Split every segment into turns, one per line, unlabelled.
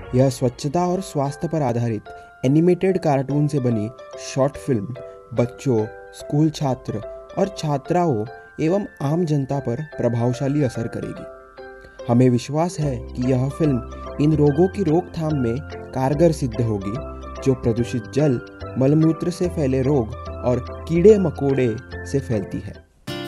यह स्वच्छता और स्वास्थ्य पर आधारित एनिमेटेड कार्टून से बनी शॉर्ट फिल्म बच्चों, स्कूल छात्र और छात्राओं एवं आम जनता पर प्रभावशाली असर करेगी। हमें विश्वास है कि यह फिल्म इन रोगों की रोकथाम में कारगर सिद्ध होगी जो प्रदूषित जल, मलमूत्र से फैले रोग और कीड़े मकोड़े से फैलती है।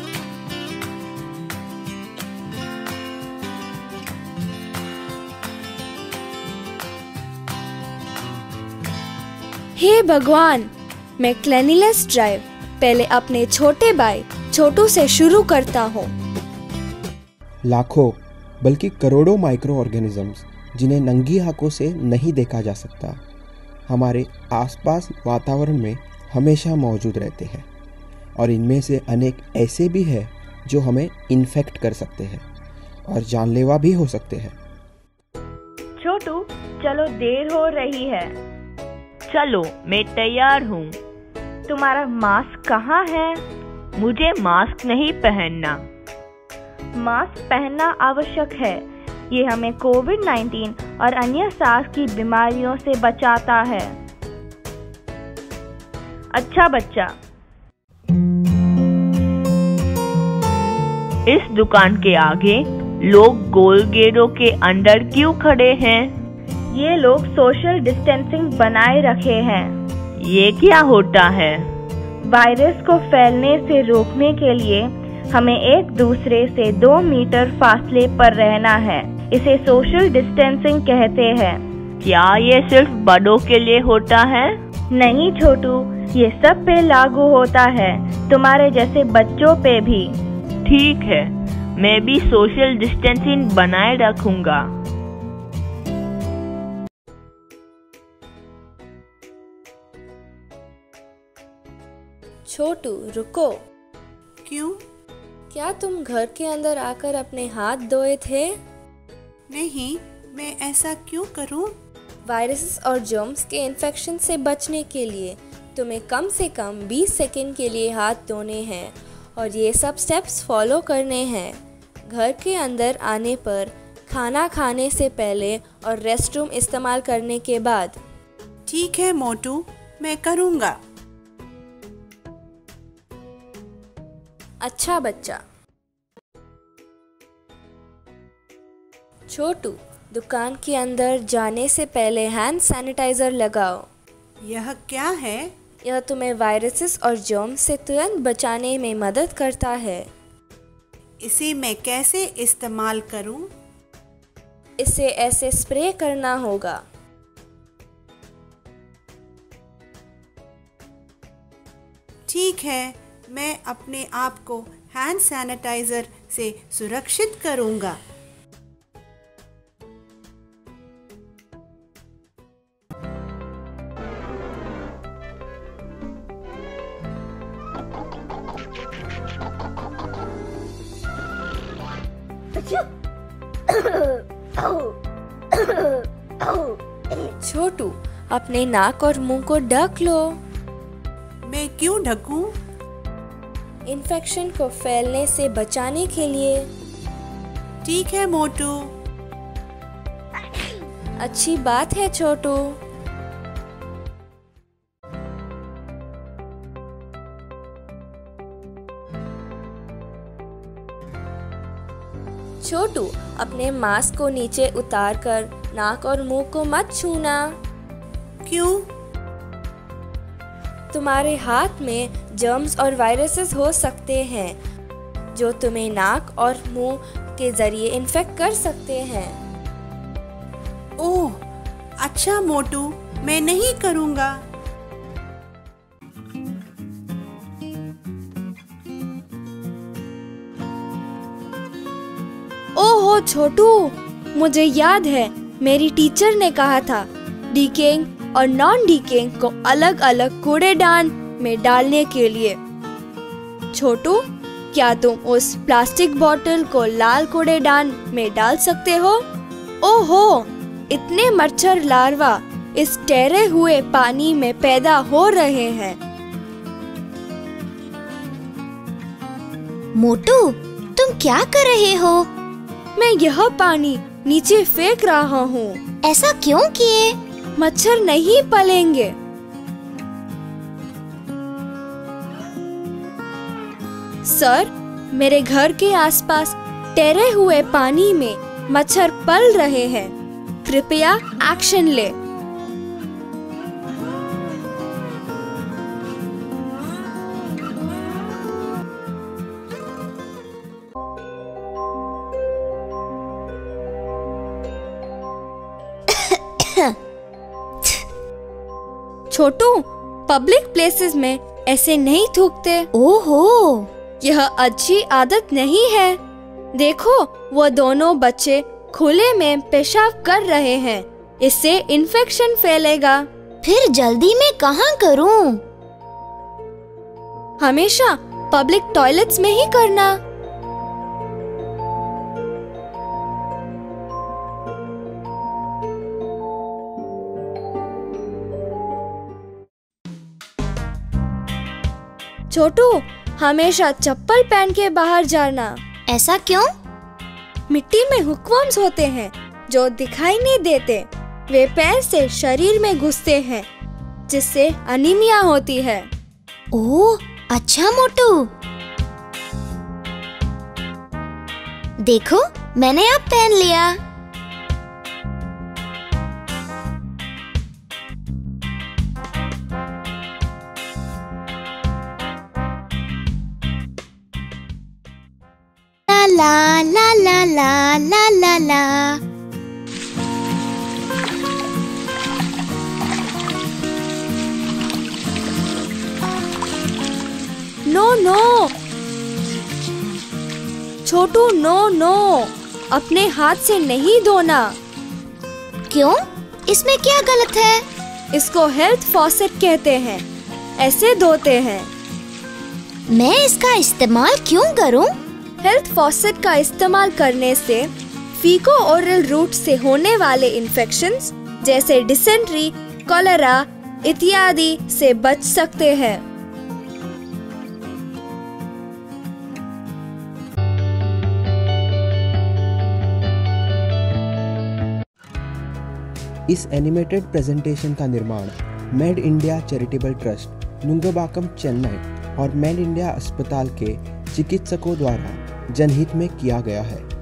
हे भगवान, मैं क्लीनिनेस ड्राइव पहले अपने छोटे भाई छोटू से शुरू करता हूँ।
लाखों बल्कि करोड़ों माइक्रो ऑर्गेनिजम्स जिन्हें नंगी आंखों से नहीं देखा जा सकता, हमारे आसपास वातावरण में हमेशा मौजूद रहते हैं और इनमें से अनेक ऐसे भी हैं जो हमें इन्फेक्ट कर सकते हैं और जानलेवा भी हो सकते हैं।
छोटू, चलो देर हो रही है।
चलो, मैं तैयार हूँ।
तुम्हारा मास्क कहाँ है?
मुझे मास्क नहीं पहनना।
मास्क पहनना आवश्यक है। ये हमें कोविड-19 और अन्य सांस की बीमारियों से बचाता है। अच्छा बच्चा।
इस दुकान के आगे लोग गोल घेरों के अंदर क्यों खड़े हैं?
ये लोग सोशल डिस्टेंसिंग बनाए रखे हैं।
ये क्या होता है?
वायरस को फैलने से रोकने के लिए हमें एक दूसरे से 2 मीटर फासले पर रहना है। इसे सोशल डिस्टेंसिंग कहते हैं।
क्या ये सिर्फ बड़ों के लिए होता है?
नहीं छोटू, ये सब पे लागू होता है, तुम्हारे जैसे बच्चों पे भी।
ठीक है, मैं भी सोशल डिस्टेंसिंग बनाए रखूंगा।
छोटू रुको।
क्यों?
क्या तुम घर के अंदर आकर अपने हाथ धोए थे?
नहीं, मैं ऐसा क्यों करूं?
वायरस और जर्म्स के इन्फेक्शन से बचने के लिए तुम्हें कम से कम 20 सेकंड के लिए हाथ धोने हैं और ये सब स्टेप्स फॉलो करने हैं। घर के अंदर आने पर, खाना खाने से पहले और रेस्टरूम इस्तेमाल करने के बाद।
ठीक है मोटू, मैं करूँगा।
अच्छा बच्चा। छोटू, दुकान के अंदर जाने से पहले हैंड सैनिटाइजर लगाओ।
यह क्या है?
यह तुम्हें वायरसेस और जर्म्स से तुरंत बचाने में मदद करता है।
इसे मैं कैसे इस्तेमाल करूं?
इसे ऐसे स्प्रे करना होगा।
ठीक है, मैं अपने आप को हैंड सैनिटाइजर से सुरक्षित करूंगा।
छोटू, अपने नाक और मुंह को ढक लो।
मैं क्यों ढकूं?
इन्फेक्शन को फैलने से बचाने के लिए।
ठीक है मोटू।
अच्छी बात है छोटू। छोटू, अपने मास्क को नीचे उतारकर नाक और मुंह को मत छूना।
क्यों?
तुम्हारे हाथ में जर्म्स और वायरसेस हो सकते हैं जो तुम्हें नाक और मुंह के जरिए इन्फेक्ट कर सकते हैं।
ओह, अच्छा मोटू, मैं नहीं करूँगा।
ओहो छोटू, मुझे याद है मेरी टीचर ने कहा था डीकेइंग और नॉन डीकेइंग को अलग अलग कूड़ेदान में डालने के लिए। छोटू, क्या तुम उस प्लास्टिक बोतल को लाल कूड़ेदान में डाल सकते हो? ओहो, इतने मच्छर लार्वा इस ठहरे हुए पानी में पैदा हो रहे हैं।
मोटू, तुम क्या कर रहे हो?
मैं यह पानी नीचे फेंक रहा हूँ।
ऐसा क्यों किए?
मच्छर नहीं पलेंगे। सर, मेरे घर के आसपास ठहरे हुए पानी में मच्छर पल रहे हैं। कृपया एक्शन ले। छोटू, पब्लिक प्लेसेस में ऐसे नहीं थूकते।
ओहो,
यह अच्छी आदत नहीं है। देखो, वो दोनों बच्चे खुले में पेशाब कर रहे हैं। इससे इन्फेक्शन फैलेगा।
फिर जल्दी में कहाँ करूँ?
हमेशा पब्लिक टॉयलेट्स में ही करना। छोटू, हमेशा चप्पल पहन के बाहर जाना।
ऐसा क्यों?
मिट्टी में हुकवर्म्स होते हैं जो दिखाई नहीं देते। वे पैर से शरीर में घुसते हैं, जिससे अनीमिया होती है।
ओह, अच्छा मोटू। देखो, मैंने अब पहन लिया। ला ला ला ला ला ला ला।
नो नो छोटू, नो नो, अपने हाथ से नहीं धोना।
क्यों? इसमें क्या गलत है?
इसको हेल्थ फॉसेट कहते हैं। ऐसे धोते हैं।
मैं इसका इस्तेमाल क्यों करूं?
हेल्थ फॉसेट का इस्तेमाल करने से फीको ओरल रूट से होने वाले इन्फेक्शंस जैसे डिसेंट्री, कॉलेरा इत्यादि से बच सकते हैं।
इस एनिमेटेड प्रेजेंटेशन का निर्माण made India charitable trust, Nungambakkam, Chennai और मेड इंडिया अस्पताल के चिकित्सकों द्वारा जनहित में किया गया है।